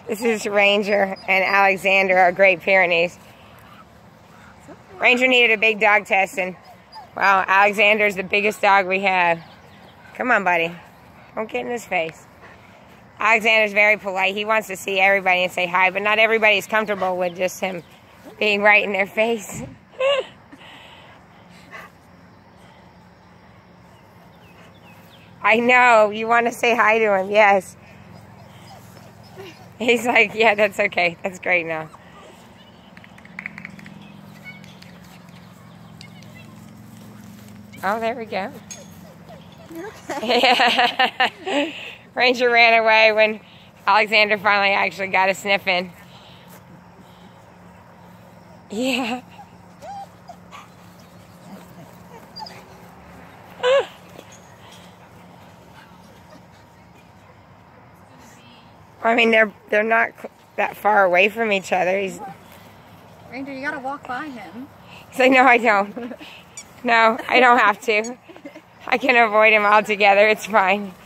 This is Ranger and Alexander, our Great Pyrenees. Ranger needed a big dog test, and wow, Alexander's the biggest dog we have. Come on, buddy. Don't get in his face. Alexander's very polite. He wants to see everybody and say hi, but not everybody's comfortable with just him being right in their face. I know. You want to say hi to him, yes. He's like, yeah, that's okay. That's great now. Oh, there we go. Yeah. Ranger ran away when Alexander finally actually got a sniff in. Yeah. I mean, they're not that far away from each other. Ranger, you gotta walk by him. He's like, no, I don't. No, I don't have to. I can avoid him altogether. It's fine.